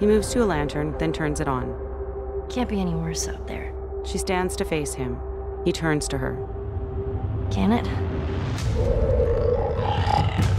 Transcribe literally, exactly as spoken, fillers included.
He moves to a lantern, then turns it on. Can't be any worse out there. She stands to face him. He turns to her. Can it?